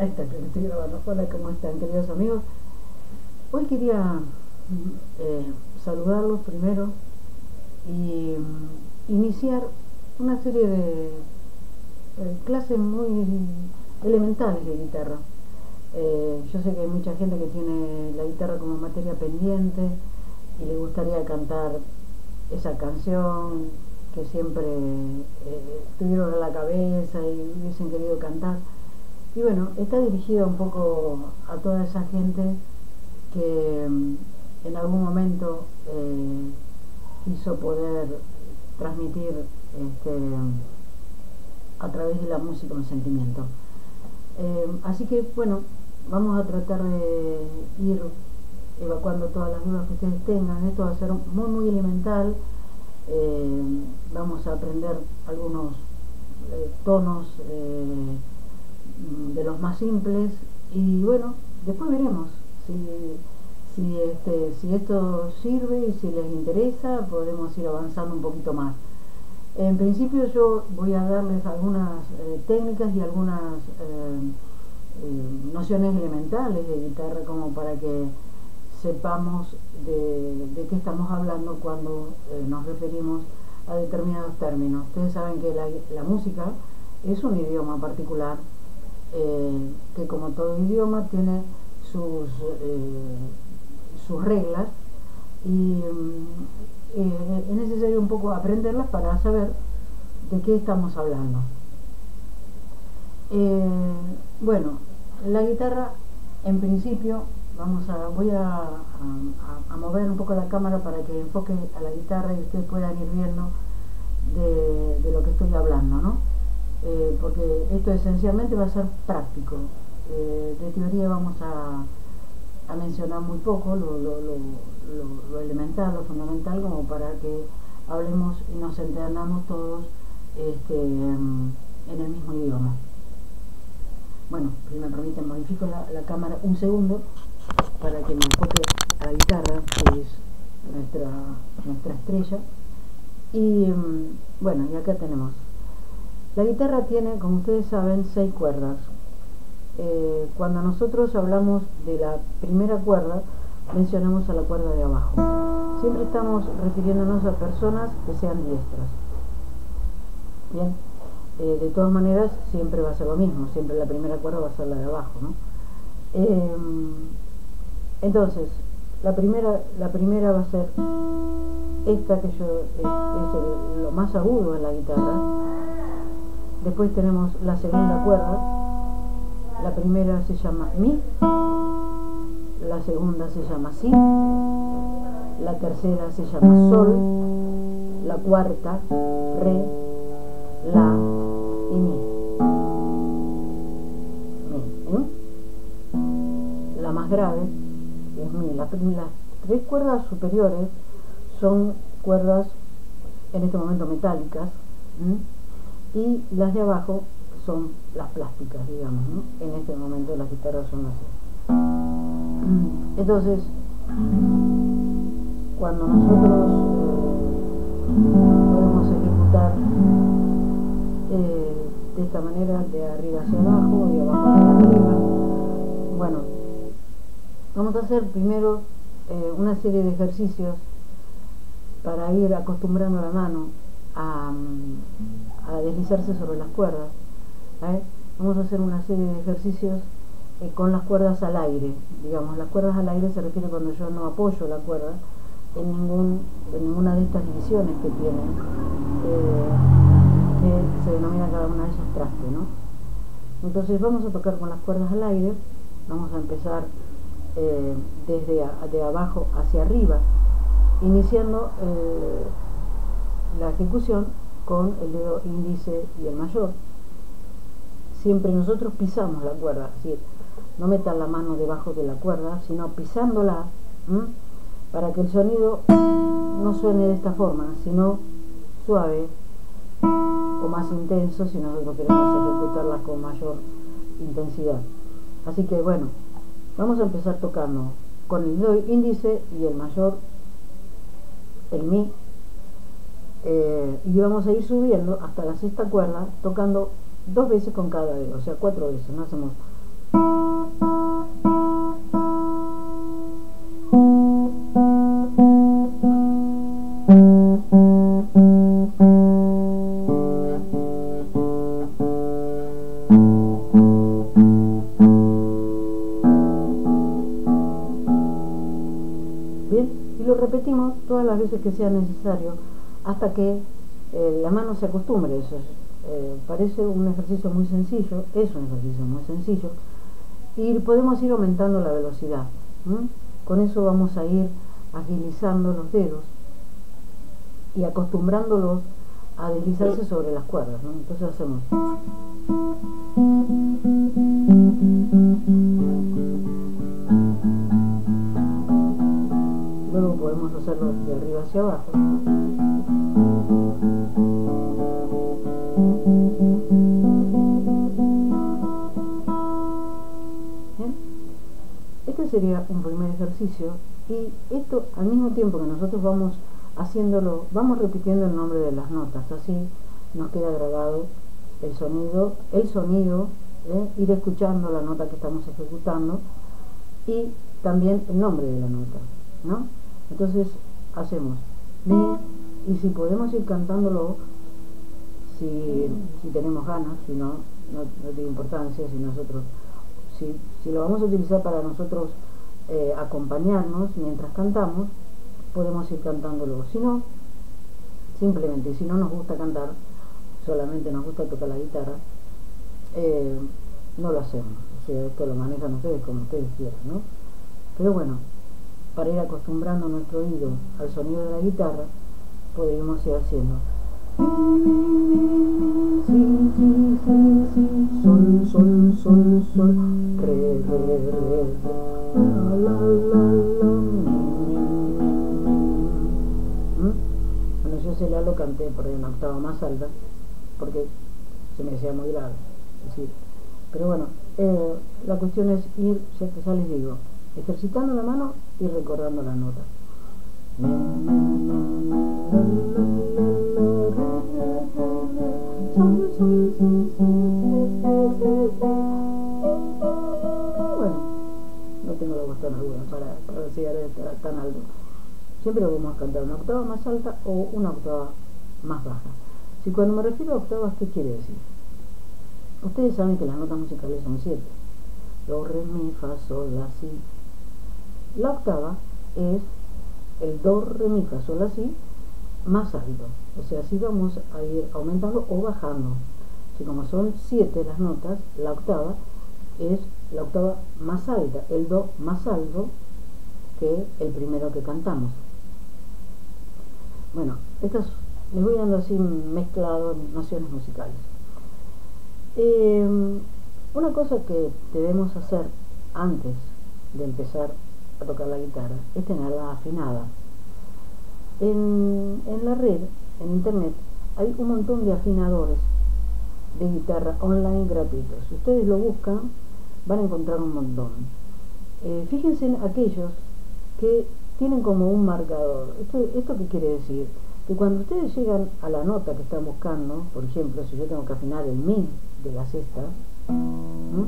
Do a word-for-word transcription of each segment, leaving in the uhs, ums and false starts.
Ahí está, creo que estoy grabando. Hola, ¿cómo están, queridos amigos? Hoy quería eh, saludarlos primero y mm, iniciar una serie de eh, clases muy elementales de guitarra. Eh, yo sé que hay mucha gente que tiene la guitarra como materia pendiente y le gustaría cantar esa canción que siempre eh, tuvieron en la cabeza y hubiesen querido cantar. Y bueno, está dirigida un poco a toda esa gente que mm, en algún momento eh, quiso poder transmitir este, a través de la música un sentimiento. Eh, así que bueno, vamos a tratar de ir evacuando todas las dudas que ustedes tengan. Esto va a ser muy muy elemental. Eh, vamos a aprender algunos eh, tonos eh, de los más simples y bueno, después veremos si, si, este, si esto sirve y si les interesa podemos ir avanzando un poquito más. En principio yo voy a darles algunas eh, técnicas y algunas eh, eh, nociones elementales de guitarra como para que sepamos de, de qué estamos hablando cuando eh, nos referimos a determinados términos. Ustedes saben que la, la música es un idioma particular eh, que como todo idioma tiene sus, eh, sus reglas y eh, es necesario un poco aprenderlas para saber de qué estamos hablando. Eh, bueno, la guitarra en principio vamos a voy a, a, a mover un poco la cámara para que enfoque a la guitarra y ustedes puedan ir viendo de, de lo que estoy hablando, ¿no? Eh, porque esto esencialmente va a ser práctico. Eh, de teoría vamos a, a mencionar muy poco, lo, lo, lo, lo, lo elemental, lo fundamental, como para que hablemos y nos entendamos todos este, en el mismo idioma. Bueno, si me permiten, modifico la, la cámara un segundo para que me enfoque a la guitarra, que es nuestra, nuestra estrella. Y bueno, y acá tenemos. La guitarra tiene, como ustedes saben, seis cuerdas. Eh, cuando nosotros hablamos de la primera cuerda, mencionamos a la cuerda de abajo. Siempre estamos refiriéndonos a personas que sean diestras. Bien, eh, de todas maneras, siempre va a ser lo mismo. Siempre la primera cuerda va a ser la de abajo, ¿no? Eh, entonces, la primera, la primera va a ser esta que yo es, es el, lo más agudo en la guitarra. Después tenemos la segunda cuerda. La primera se llama mi, la segunda se llama si, la tercera se llama sol, la cuarta re, la y mi. mi ¿eh? La más grave es mi. Las, las tres cuerdas superiores son cuerdas en este momento metálicas. ¿eh? Y las de abajo son las plásticas, digamos, ¿no? En este momento las guitarras son así. Entonces, cuando nosotros eh, podemos ejecutar eh, de esta manera, de arriba hacia abajo, de abajo hacia arriba, bueno, vamos a hacer primero eh, una serie de ejercicios para ir acostumbrando la mano a, a deslizarse sobre las cuerdas. ¿eh? Vamos a hacer una serie de ejercicios eh, con las cuerdas al aire. Digamos, las cuerdas al aire se refiere cuando yo no apoyo la cuerda en, ningún, en ninguna de estas divisiones que tienen, eh, que se denomina cada una de esos trastes, ¿no? Entonces vamos a tocar con las cuerdas al aire. Vamos a empezar eh, desde a, de abajo hacia arriba, iniciando eh, la ejecución con el dedo índice y el mayor. Siempre nosotros pisamos la cuerda, es decir, no metan la mano debajo de la cuerda, sino pisándola, ¿m? para que el sonido no suene de esta forma, sino suave o más intenso si nosotros queremos ejecutarlas con mayor intensidad. Así que bueno, vamos a empezar tocando con el dedo índice y el mayor, el mi, eh, y vamos a ir subiendo hasta la sexta cuerda, tocando dos veces con cada dedo, o sea, cuatro veces. No hacemos repetimos todas las veces que sea necesario hasta que eh, la mano se acostumbre. Eso es, eh, parece un ejercicio muy sencillo, es un ejercicio muy sencillo, y podemos ir aumentando la velocidad. ¿Mm? Con eso vamos a ir agilizando los dedos y acostumbrándolos a deslizarse sobre las cuerdas, ¿no? Entonces hacemos. Luego podemos hacerlo de arriba hacia abajo. ¿Bien? Este sería un primer ejercicio, y esto al mismo tiempo que nosotros vamos haciéndolo, vamos repitiendo el nombre de las notas, así nos queda grabado el sonido, el sonido, ¿eh? Ir escuchando la nota que estamos ejecutando y también el nombre de la nota, ¿no? Entonces hacemos mi, y si podemos ir cantándolo, si, si tenemos ganas, si no, no, no tiene importancia, si nosotros, si, si lo vamos a utilizar para nosotros eh, acompañarnos mientras cantamos, podemos ir cantándolo. Si no, simplemente, si no nos gusta cantar, solamente nos gusta tocar la guitarra, eh, no lo hacemos. O sea, esto lo manejan ustedes como ustedes quieran, ¿no? Pero bueno, para ir acostumbrando nuestro oído al sonido de la guitarra, podríamos ir haciendo si, si, si, si, sol, sol, sol, sol, re, re, re, la, la, la, la, mi, mi, mi. Bueno, yo ese la lo canté por ahí una octava más alta porque se me hacía muy grave, es decir, pero bueno, eh, la cuestión es ir, ya que ya les digo, ejercitando la mano y recordando la nota. Bueno, no tengo la voz tan aguda para, para llegar a tan alto. Siempre vamos a cantar una octava más alta o una octava más baja. Si cuando me refiero a octavas, ¿qué quiere decir? Ustedes saben que las notas musicales son siete. Do, re, mi, fa, sol, la, si. La octava es el do, re, mi, fa, sol, la, si más alto. O sea, así vamos a ir aumentando o bajando. Si como son siete las notas, la octava es la octava más alta, el do más alto que el primero que cantamos. Bueno, estas les voy dando así mezclado nociones musicales. Eh, una cosa que debemos hacer antes de empezar a tocar la guitarra es tenerla afinada. En, en la red, en internet, hay un montón de afinadores de guitarra online gratuitos. Si ustedes lo buscan, van a encontrar un montón. Eh, fíjense en aquellos que tienen como un marcador. ¿Esto, ¿Esto qué quiere decir? Que cuando ustedes llegan a la nota que están buscando, por ejemplo, si yo tengo que afinar el mi de la sexta, ¿no?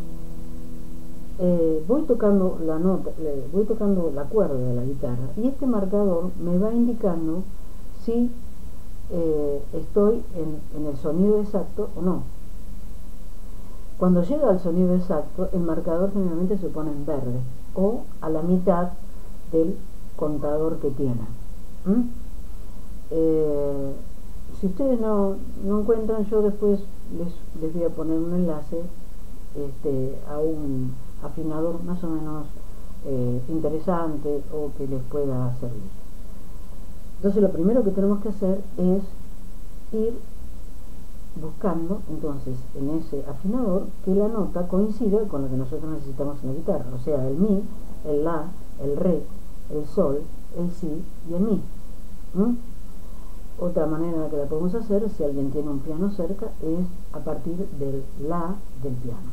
eh, voy tocando la nota, le, voy tocando la cuerda de la guitarra, y este marcador me va indicando si eh, estoy en, en el sonido exacto o no. Cuando llega al sonido exacto, el marcador generalmente se pone en verde o a la mitad del contador que tiene. ¿Mm? Eh, si ustedes no, no encuentran, yo después les, les voy a poner un enlace este, a un afinador más o menos eh, interesante o que les pueda servir. Entonces lo primero que tenemos que hacer es ir buscando entonces en ese afinador que la nota coincida con lo que nosotros necesitamos en la guitarra, o sea, el mi, el la, el re, el sol, el si y el mi. ¿Mm? Otra manera en la que la podemos hacer, si alguien tiene un piano cerca, es a partir del la del piano.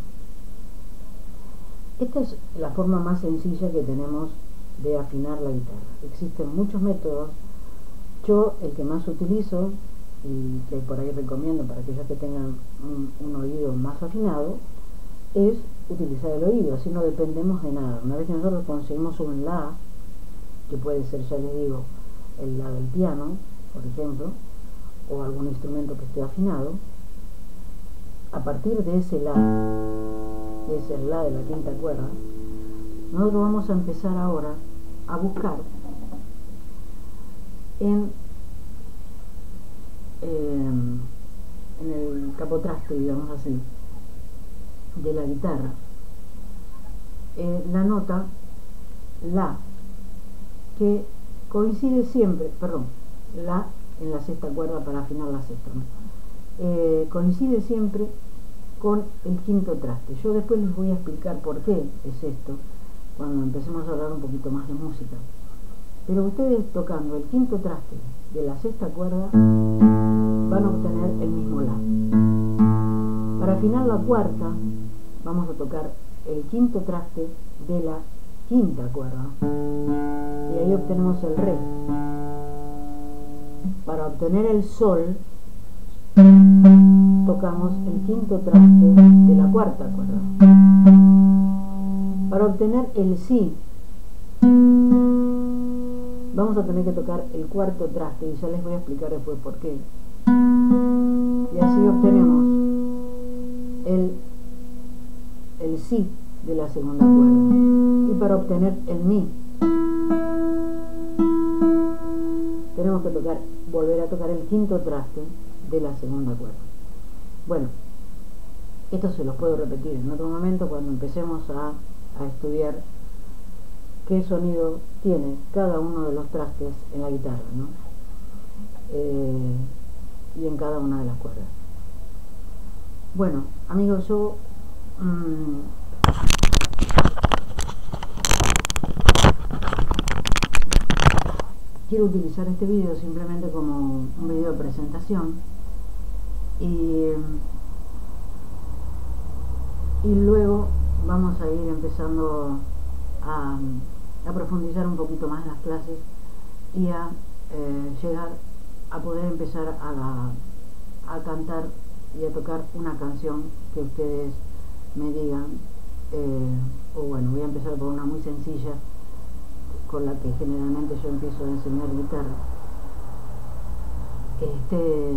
Esta es la forma más sencilla que tenemos de afinar la guitarra. Existen muchos métodos. Yo el que más utilizo y que por ahí recomiendo para aquellos que tengan un, un oído más afinado es utilizar el oído, así no dependemos de nada. Una vez que nosotros conseguimos un la, que puede ser, ya les digo, el la del piano, por ejemplo, o algún instrumento que esté afinado, a partir de ese la, que es el la de la quinta cuerda, nosotros vamos a empezar ahora a buscar en, eh, en el capotraste, digamos así, de la guitarra, eh, la nota La, que coincide siempre, perdón, La en la sexta cuerda para afinar la sexta, ¿no? eh, coincide siempre con el quinto traste. Yo después les voy a explicar por qué es esto cuando empecemos a hablar un poquito más de música. Pero ustedes tocando el quinto traste de la sexta cuerda van a obtener el mismo La. Para afinar la cuarta vamos a tocar el quinto traste de la quinta cuerda y ahí obtenemos el Re. Para obtener el Sol tocamos el quinto traste de la cuarta cuerda. Para obtener el Si vamos a tener que tocar el cuarto traste y ya les voy a explicar después por qué. Y así obtenemos el, el Si de la segunda cuerda. Y para obtener el Mi tenemos que tocar, volver a tocar el quinto traste de la segunda cuerda. Bueno, esto se los puedo repetir en otro momento cuando empecemos a, a estudiar qué sonido tiene cada uno de los trastes en la guitarra, ¿no? Eh, y en cada una de las cuerdas. Bueno, amigos, yo mmm, quiero utilizar este video simplemente como un video de presentación y, y luego vamos a ir empezando a, a profundizar un poquito más en las clases y a eh, llegar a poder empezar a, a cantar y a tocar una canción que ustedes me digan, eh, o bueno, voy a empezar por una muy sencilla con la que generalmente yo empiezo a enseñar guitarra, este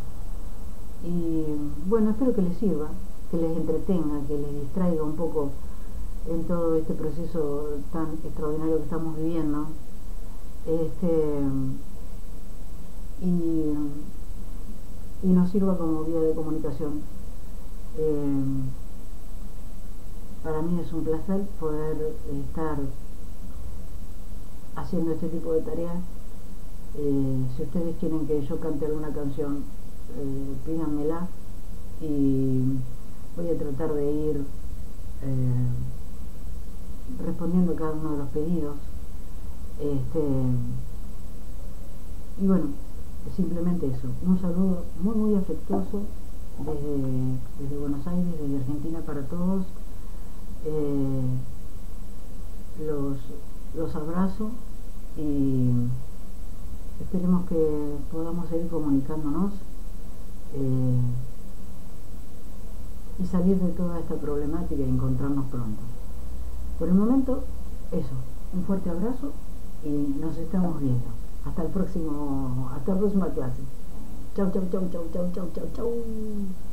y bueno, espero que les sirva, que les entretenga, que les distraiga un poco en todo este proceso tan extraordinario que estamos viviendo, este y, y nos sirva como vía de comunicación. Eh, para mí es un placer poder estar haciendo este tipo de tareas. Eh, si ustedes quieren que yo cante alguna canción, eh, pídanmela y voy a tratar de ir eh, respondiendo cada uno de los pedidos. Este, y bueno, simplemente eso, un saludo muy muy afectuoso desde, desde Buenos Aires, desde Argentina para todos. Eh, los, los abrazo y esperemos que podamos seguir comunicándonos eh, y salir de toda esta problemática y encontrarnos pronto. Por el momento, eso, un fuerte abrazo y nos estamos viendo. Hasta el próximo, hasta la próxima clase. Chau, chau, chau, chau, chau, chau, chau, chau.